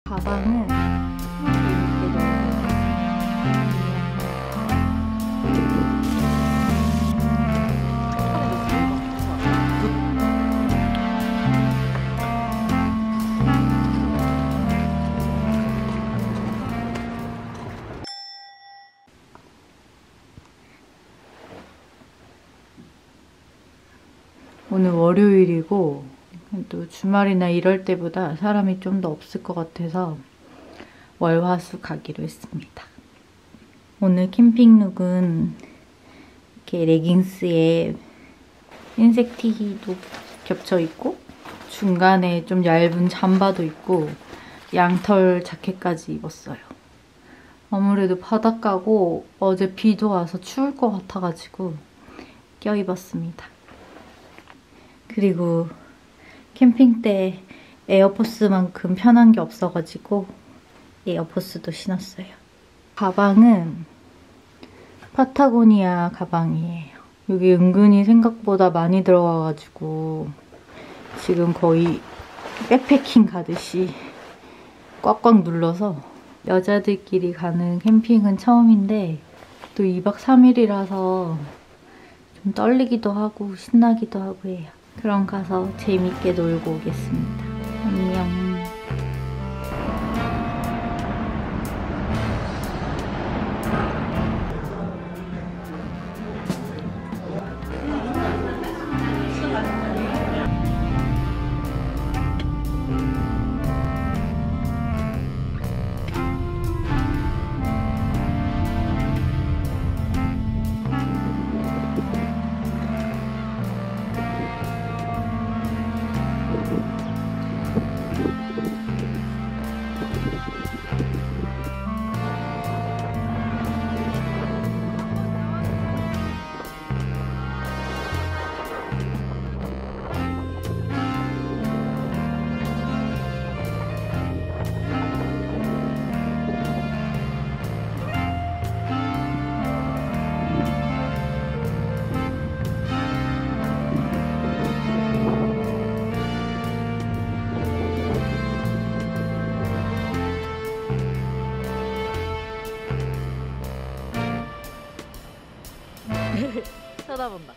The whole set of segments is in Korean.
가방은 오늘 월요일이고 또 주말이나 이럴 때보다 사람이 좀 더 없을 것 같아서 월화수 가기로 했습니다. 오늘 캠핑룩은 이렇게 레깅스에 흰색 티도 겹쳐있고 중간에 좀 얇은 잠바도 있고 양털 자켓까지 입었어요. 아무래도 바닷가고 어제 비도 와서 추울 것 같아가지고 껴입었습니다. 그리고 캠핑 때 에어포스만큼 편한 게 없어가지고 에어포스도 신었어요. 가방은 파타고니아 가방이에요. 여기 은근히 생각보다 많이 들어가가지고 지금 거의 백패킹 가듯이 꽉꽉 눌러서 여자들끼리 가는 캠핑은 처음인데 또 2박 3일이라서 좀 떨리기도 하고 신나기도 하고 해요. 그럼 가서 재밌게 놀고 오겠습니다. 안녕. 쳐다본다.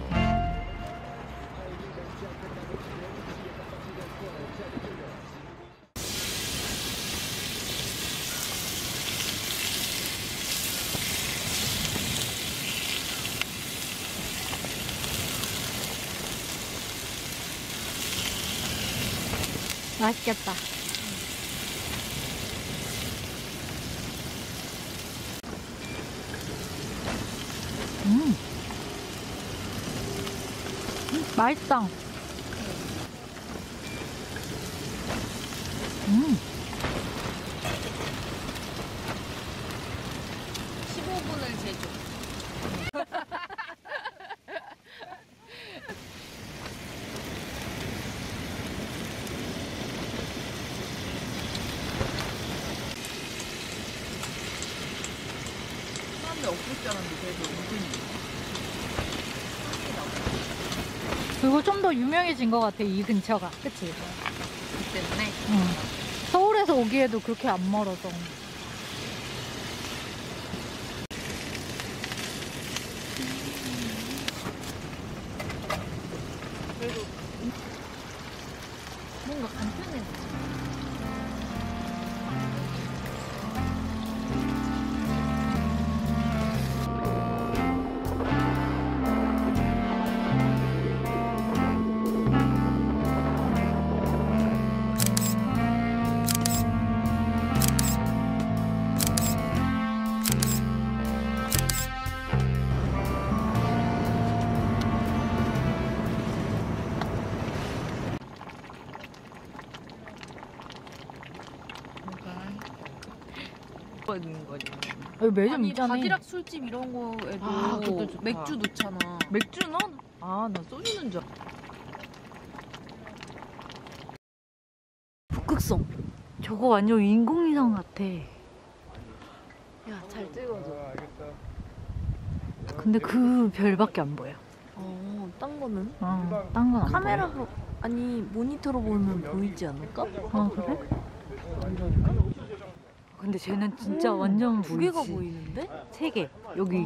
맛있겠다. 맛있다. 15분을 제조. 사람이 없을 줄 알았는데 그래도 은근히. 그리고 좀 더 유명해진 것 같아, 이 근처가. 그치? 그 때문에? 응. 서울에서 오기에도 그렇게 안 멀어서. 그래도 뭔가 간편해. 있는 거지. 여기 매점 아니, 있잖아. 바지락 술집 이런 거에도 그것도 좋다. 맥주 넣잖아. 맥주 넣어? 아, 나 소주 넣은 줄. 북극성. 저거 완전 인공위성 같아. 야, 잘 찍어줘. 근데 그 별밖에 안 보여. 딴 거는? 딴 건 안 보여. 카메라로 아니 모니터로 보면 보이지 않을까? 그래? 근데 쟤는 진짜 완전 두 개가 보이지. 보이는데? 3개. 여기.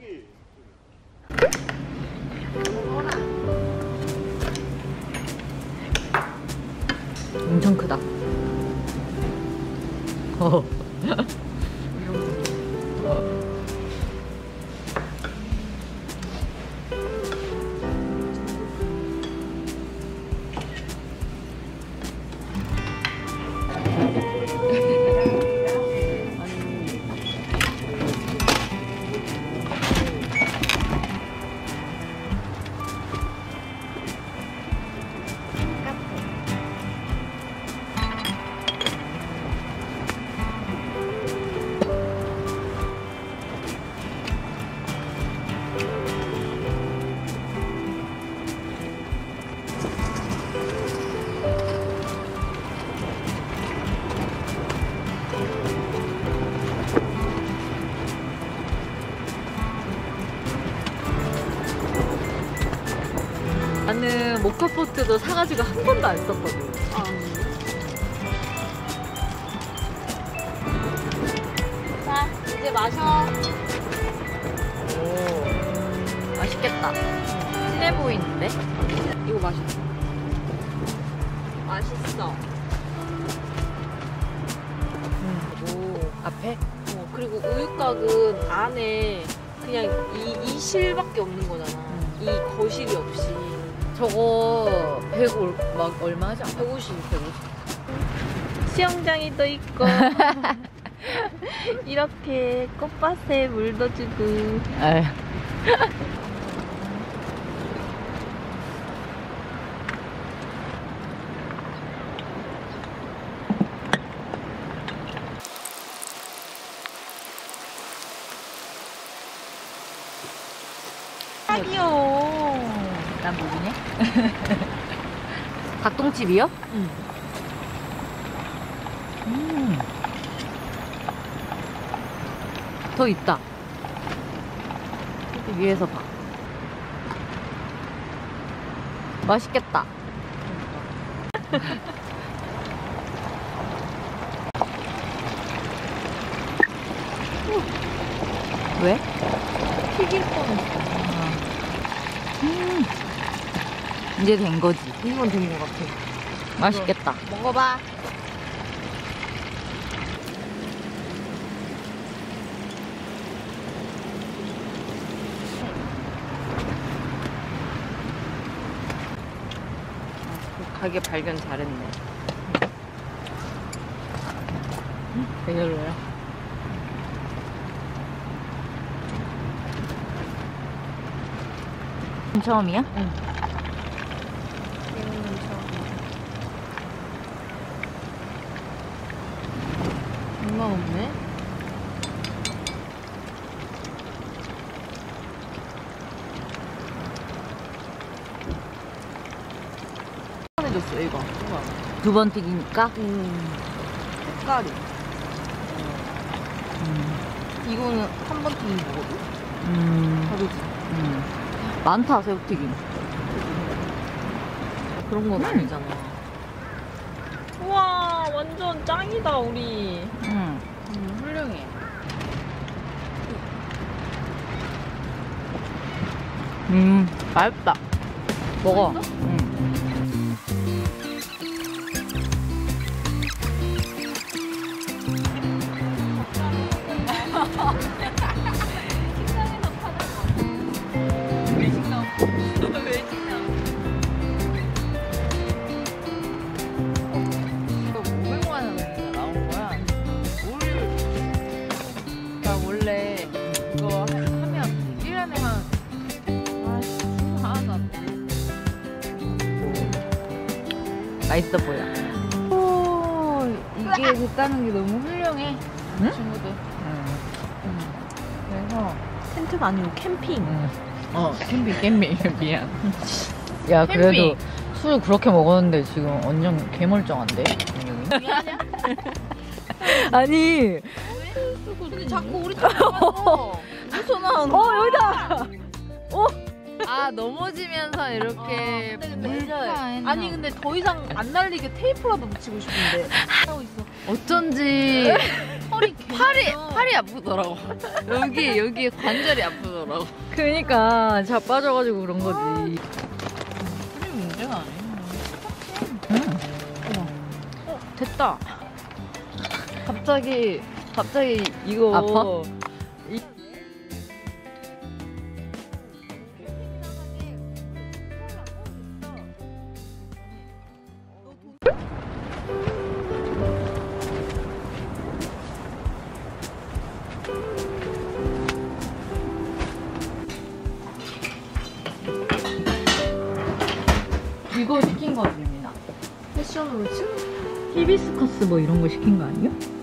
엄청 크다. 어. 나는 모카포트도 사가지고 한 번도 안 썼거든. 자, 이제 마셔. 오, 맛있겠다. 진해 보이는데? 이거 맛있어. 맛있어. 오. 앞에? 그리고 우유곽은 안에 그냥 이 실밖에 없는 거잖아. 이 거실이 없이. 저거 100 막 얼마 하지 않아? 150. 수영장이 또 있고 이렇게 꽃밭에 물도 주고. 에휴. 딱이요. 난 모르네. 닭똥집이요? 응. 더 있다. 여기 위에서 봐. 맛있겠다. 왜? 튀길 뻔했어. 이제 된 거지. 이건 된 것 같아. 맛있겠다. 먹어봐. 가게 발견 잘했네. 별로야. 처음이야? 응. 장난 없네. 해줬어 이거. 두 번 튀기니까? 색깔이. 이거는 한 번 튀긴 거거든. 다르지. 많다, 새우튀김. 그런 건 아니잖아. 우와, 완전 짱이다 우리. 훌륭해. 맛있다. 먹어. 맛있어? 맛있어 보여. 오, 이게 됐다는 게 너무 훌륭해. 응? 친구들. 그래서 텐트가 아니고 캠핑. 캠핑. 미안. 야, 그래도 술 그렇게 먹었는데 지금 완전 개멀쩡한데? 미안해. 아니. 근데 자꾸 우리 집 가서 전화하는 거야. 여기다! 아 넘어지면서 이렇게 물려요. 아니 근데 더 이상 안 날리게 테이프라도 붙이고 싶은데. 하고 있어. 어쩐지 팔이 아프더라고. 여기 관절이 아프더라고. 그니까 자빠져가지고 그런 거지. 그게 문제가 아니야. 됐다. 갑자기 이거 아파? 이거 시킨 거지, 유민아. 패션으로 치 히비스커스 뭐 이런 거 시킨 거 아니야?